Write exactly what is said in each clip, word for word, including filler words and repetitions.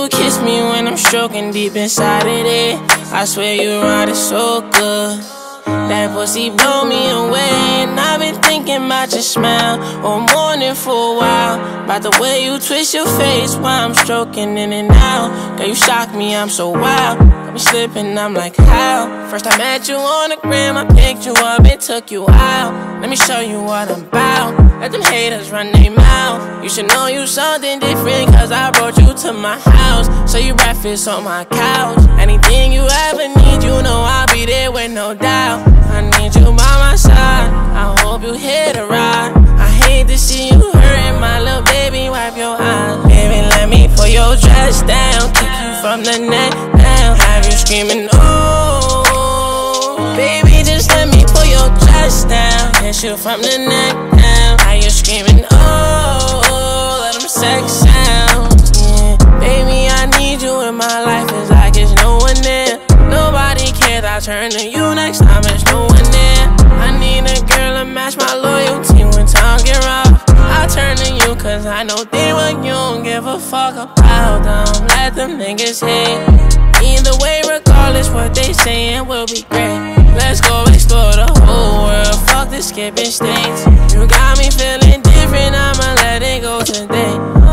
you kiss me when I'm stroking deep inside of it. I swear you ride it so good. That pussy blow me away, and I've been thinking about your smile all morning for a while. About the way you twist your face while I'm stroking in and out. Girl, you shock me, I'm so wild. Got me slipping, I'm like, how? First I met you on the gram, I picked you up and took you out. Let me show you what I'm about. Let them haters run their mouth. You should know you something different, cause I brought you to my house. So you breakfast on my couch. Anything you ever need, you know I'll be there with no doubt. I need you by my side, I hope you hit a ride. I hate to see you hurting, my little baby, wipe your eyes. Baby, let me pull your dress down, kick you from the neck down, have you screaming, ooh. Baby, just let me pull your dress down, hit you from the neck down, have you screaming, oh. Let them sex sounds, yeah. Baby, I need you in my life, it's like it's no one there. Nobody cares, I turn to you next time, there's no one there. I need a girl to match my loyalty when times get rough. I turn to you cause I know they what you don't give a fuck about them. Let them niggas hate. Either way, regardless what they saying will be great. Let's go explore the whole world, fuck the skipping states. You got me feeling different, I'ma let it go today.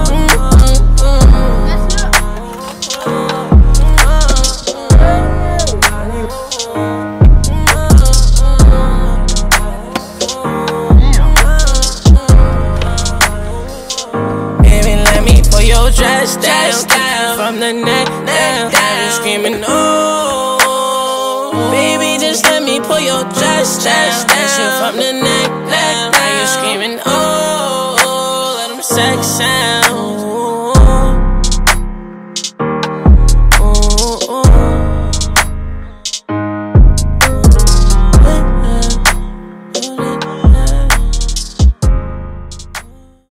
Dress down, down, from the neck down, have you screaming, oh. Baby, just let me pull your dress down, kiss you from the neck down, have you screaming, oh. Let them sex sound.